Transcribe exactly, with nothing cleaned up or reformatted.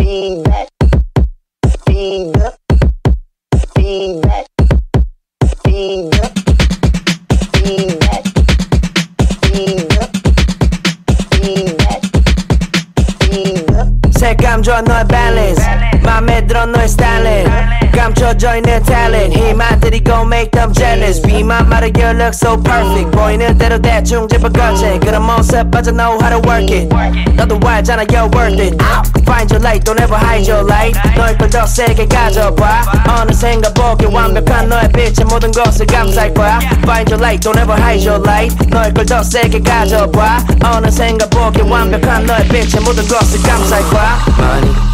feedback, feedback, feedback, feedback, feedback, feedback, feedback, feedback. 색감 좋아 너의 balance, 맘에 들어 너의 stylin'. 감춰져 있는 talent, 힘안 들이고 make them jealous. 비만 말해 you look so perfect. 보이는 대로 대충 집어거치 그런 모습 but I know how to work it. 너도 알잖아 you're worth it. Find your light, don't ever hide your light. 너의 걸 더 세게 가져봐. 어느샌가 보기 완벽한 너의 빛의 모든 것을 감쌀 거야. Find your light, don't ever hide your light. 너의 걸 더 세게 가져봐. 어느샌가 보기 완벽한 너의 빛의 모든 것을 감쌀 거야. Money